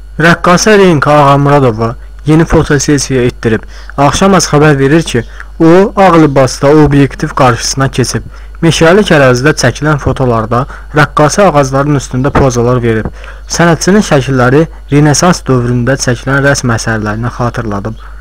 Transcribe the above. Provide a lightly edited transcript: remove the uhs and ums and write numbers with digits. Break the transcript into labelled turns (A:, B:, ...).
A: Rəqqasə Rinka Ağamradova yeni fotosesiya etdirib. Axşamaz xəbər verir ki, o ağ libasda obyektiv qarşısına keçib. Meşəlik ərazidə çəkilən fotolarda rəqqasə ağacların üstündə pozalar verib. Sənətçinin şəkilləri Renesans dövründə çəkilən rəsm əsərlərini xatırladıb.